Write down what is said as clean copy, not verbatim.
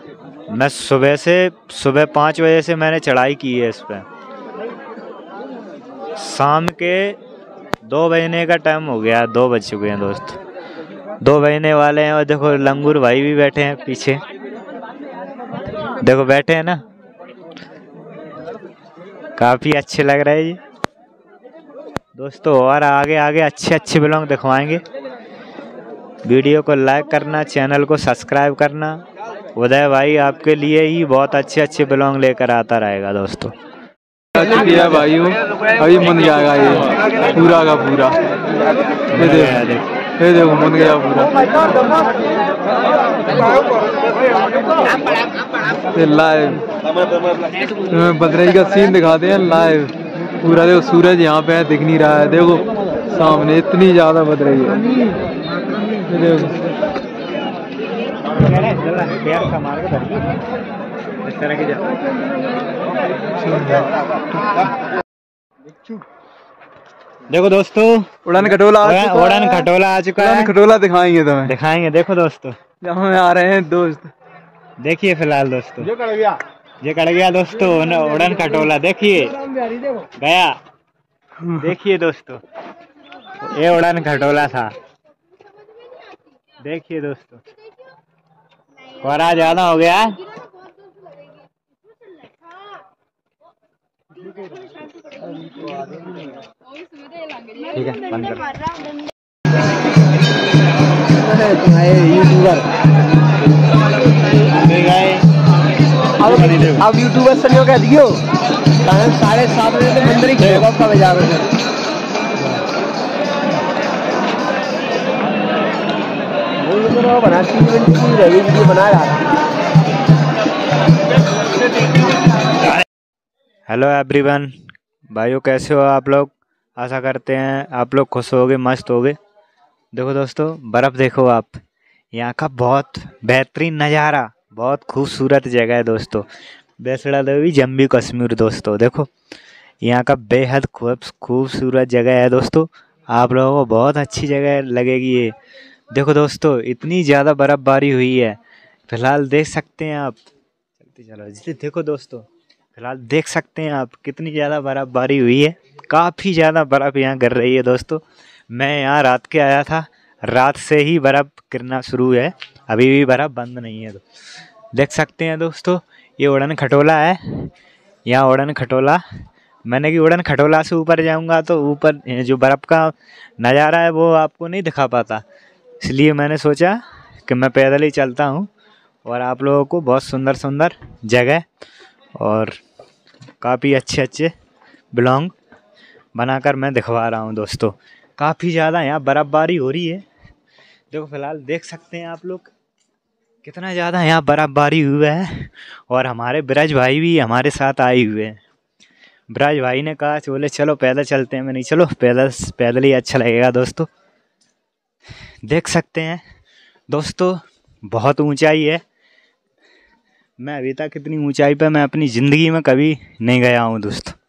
मैं सुबह 5 बजे से मैंने चढ़ाई की है इस पर। शाम के 2 बजने का टाइम हो गया, 2 बज चुके हैं दोस्त, 2 बजने वाले हैं। और देखो लंगूर भाई भी बैठे हैं पीछे, देखो बैठे हैं ना, काफ़ी अच्छे लग रहे हैं ये दोस्तों। और आगे आगे अच्छे ब्लॉग दिखवाएंगे। वीडियो को लाइक करना, चैनल को सब्सक्राइब करना। उदय भाई आपके लिए ही बहुत अच्छे ब्लॉग लेकर आता रहेगा दोस्तों। भाइयों अभी मन जाएगा ये पूरा का पूरा। ये देखो मन गया पूरा। लाइव तुम्हें बदरई का सीन दिखाते हैं लाइव पूरा। देखो सूरज यहाँ पे है, दिख नहीं रहा है, देखो सामने इतनी ज्यादा बदरई है। देखो दोस्तों उड़न खटोला आ चुका है। उड़न खटोला दिखाएंगे तुम्हें, दिखाएंगे। देखो दोस्तों जहाँ में आ रहे हैं दोस्त, देखिए फिलहाल दोस्तों ये कट गया दोस्तों उड़न खटोला। देखिए गया, देखिए दोस्तों ये उड़न खटोला था। देखिए दोस्तों कोहरा ज्यादा हो गया। ठीक है बंद कर। यूट्यूबर अब यूट्यूबर से कह दियो 7:30 बजे तो मंदिर ही खेलेगा उसका बाजार में। हेलो एवरीवन, भाइयों कैसे हो आप लोग? आशा करते हैं आप लोग खुश होगे, मस्त होगे। देखो दोस्तों बर्फ़ देखो आप, यहाँ का बहुत बेहतरीन नज़ारा, बहुत खूबसूरत जगह है दोस्तों। वैष्णो देवी जम्मू कश्मीर दोस्तों। देखो यहाँ का बेहद खूबसूरत जगह है दोस्तों, आप लोगों को बहुत अच्छी जगह लगेगी ये। देखो दोस्तों इतनी ज़्यादा बर्फ़बारी हुई है, फिलहाल देख सकते हैं आप। चलते चलो जी। देखो दोस्तों फिलहाल देख सकते हैं आप कितनी ज़्यादा बर्फ़बारी हुई है, काफ़ी ज़्यादा बर्फ़ यहाँ गिर रही है दोस्तों। मैं यहाँ रात के आया था, रात से ही बर्फ़ गिरना शुरू है, अभी भी बर्फ़ बंद नहीं है। तो देख सकते हैं दोस्तों ये उड़न खटोला है, यहाँ उड़न खटोला। मैंने कि उड़न खटोला से ऊपर जाऊंगा तो ऊपर जो बर्फ़ का नज़ारा है वो आपको नहीं दिखा पाता, इसलिए मैंने सोचा कि मैं पैदल ही चलता हूँ और आप लोगों को बहुत सुंदर जगह और काफ़ी अच्छे ब्लॉग बनाकर मैं दिखवा रहा हूँ दोस्तों। काफ़ी ज़्यादा यहाँ बर्फ़बारी हो रही है, देखो फिलहाल देख सकते हैं आप लोग कितना ज़्यादा यहाँ बर्फ़बारी हुआ है। और हमारे ब्रज भाई भी हमारे साथ आए हुए हैं। ब्रज भाई ने कहा बोले चलो पैदल चलते हैं, मैं नहीं चलो पैदल ही अच्छा लगेगा दोस्तों। देख सकते हैं दोस्तों बहुत ऊंचाई है, मैं अभी तक इतनी ऊंचाई पर मैं अपनी ज़िंदगी में कभी नहीं गया हूँ दोस्तों।